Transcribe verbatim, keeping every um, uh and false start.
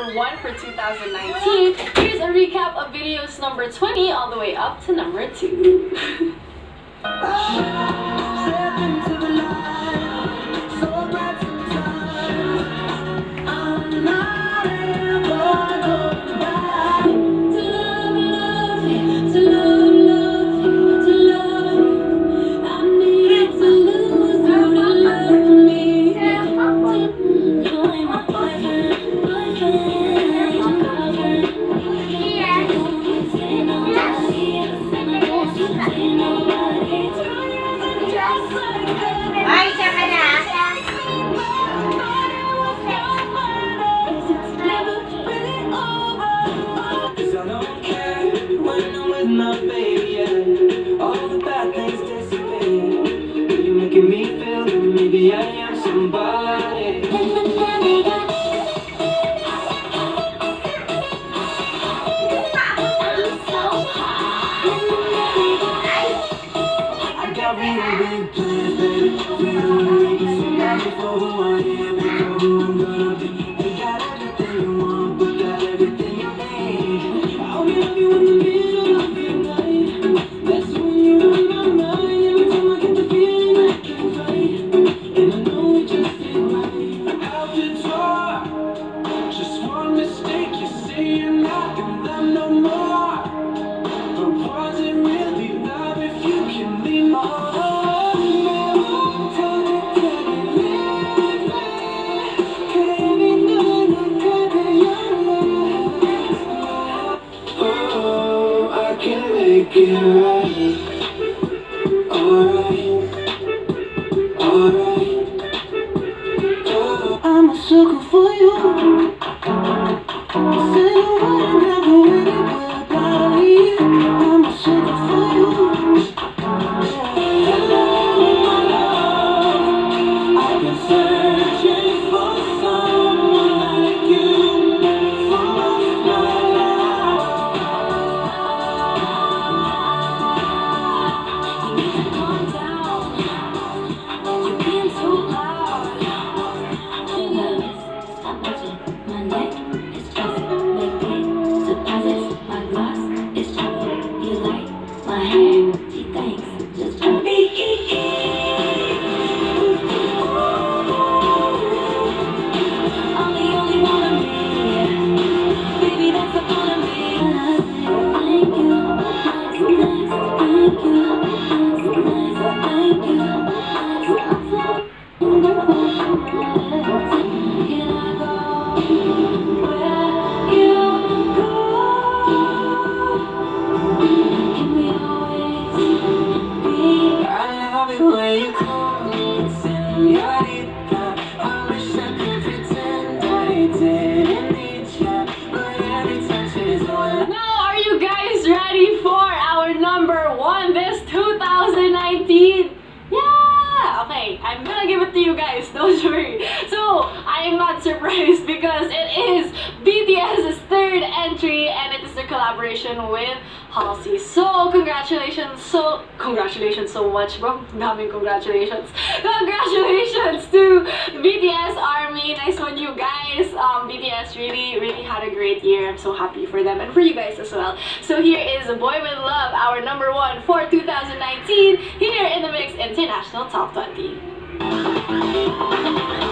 number one for two thousand nineteen. Here's a recap of videos number twenty all the way up to number two. Maybe I am somebody. I got real big plans, baby. We don't make it so bad for who I am and for who I'm gonna be. You got everything you want, but got everything you need. I'll be with you in the middle of the night. That's when you're on my mind. Every time I get the feeling I can fight. And I know it just ain't right. Out the door, just one mistake. You say you're not in love no more. But was it really love if you can leave my heart? Oh, I can make it right. Alright, alright. I'm a sucker for you. Say you would never really will about me. I'm a sucker for you. Hello, my love. I've been searching for someone like you for my life. You need to calm down. You're being so loud. Stop watching my neck, it's just making deposits. My gloss is trouble. You like my hair? She thinks just for me. I'm the only one of me. Baby, that's the part of me. Thank you, nice, nice. Thank you, nice, nice. Thank you, nice. I'm so can I go where you go? Can we always be? I love it when you call me señorita. I wish I could pretend I didn't need you, but every touch is all. Now, are you guys ready for our number one this two thousand nineteen? Yeah! Okay, I'm gonna give it to you guys, don't worry. So, I am not surprised because it is B T S's third entry and it is their collaboration with Halsey. So, congratulations, so, congratulations so much, bro. Daming congratulations. Congratulations to B T S Army. Nice one, you guys. Um, B T S really, really had a great year. I'm so happy for them and for you guys as well. So, here is Boy With Love, our number one for two thousand nineteen, here in the Mix International Top twenty.